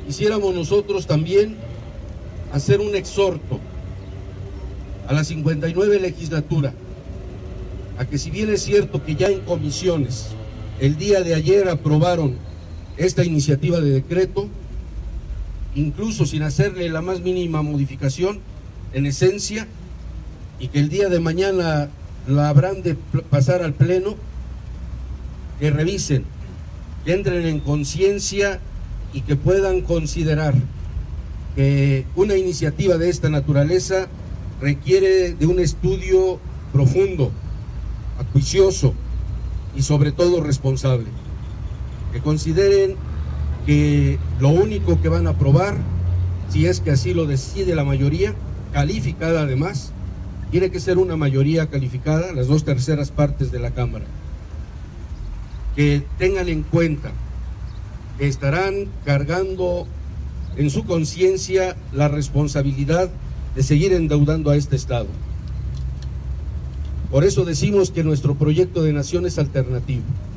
quisiéramos nosotros también hacer un exhorto a la 59 legislatura, a que si bien es cierto que ya en comisiones el día de ayer aprobaron esta iniciativa de decreto, incluso sin hacerle la más mínima modificación en esencia, y que el día de mañana la habrán de pasar al pleno, que revisen, que entren en conciencia y que puedan considerar que una iniciativa de esta naturaleza requiere de un estudio profundo, acuicioso y sobre todo responsable. Que consideren que lo único que van a aprobar, si es que así lo decide la mayoría, calificada además, tiene que ser una mayoría calificada, las 2/3 partes de la Cámara. Que tengan en cuenta que estarán cargando en su conciencia la responsabilidad de seguir endeudando a este Estado. Por eso decimos que nuestro proyecto de nación es alternativo.